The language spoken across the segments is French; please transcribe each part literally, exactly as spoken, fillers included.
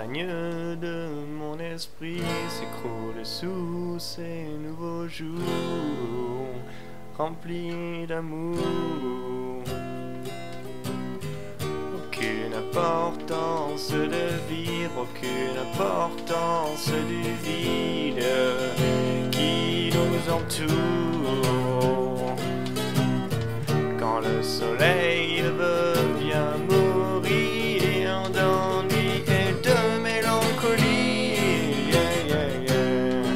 montagne de mon esprit s'écroule sous ces nouveaux jours remplis d'amour. Aucune importance de vivre, aucune importance du vide qui nous entoure. Quand le soleil veut bien mourir d'ennui et de mélancolie, yeah, yeah, yeah.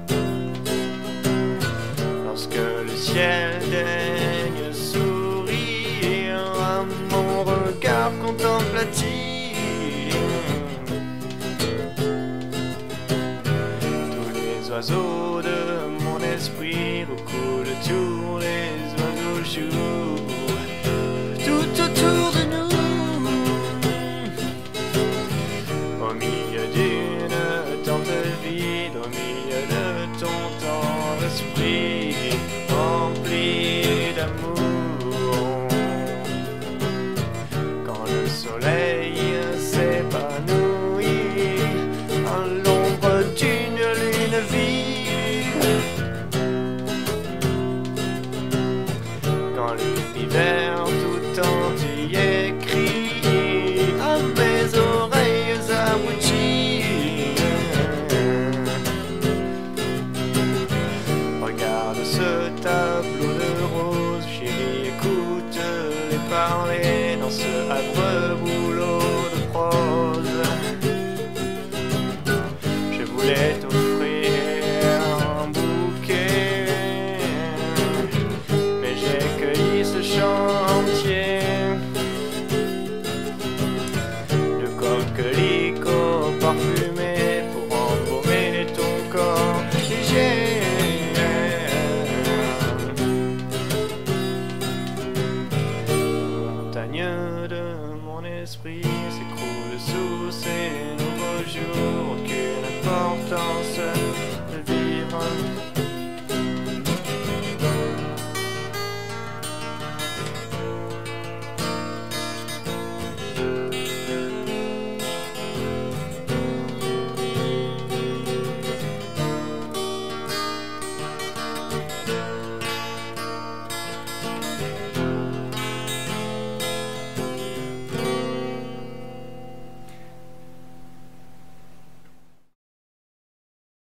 Lorsque le ciel daigne sourire à mon regard contemplatif, tous les oiseaux de mon esprit recoulent, tous les oiseaux jouent tout autour de nous. Au milieu d'une tente vide, au milieu de ton temps d'esprit rempli d'amour. Quand le soleil s'épanouit à l'ombre d'une lune vive, quand l'univers tout entier crie à mes oreilles abruties, regarde ce tableau de roses, chérie, écoute-les parler dans ce affreux boulot de prose. Je voulais t'offrir un bouquet, mais j'ai cueilli ce chantier de coquelicots parfumés pour embaumer ton corps léger. Montagne de mon esprit